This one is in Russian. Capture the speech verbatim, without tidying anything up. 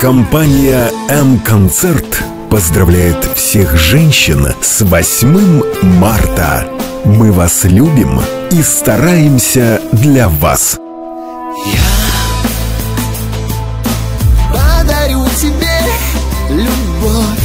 Компания «М-Концерт» поздравляет всех женщин с восьмым марта. Мы вас любим и стараемся для вас. Я подарю тебе любовь.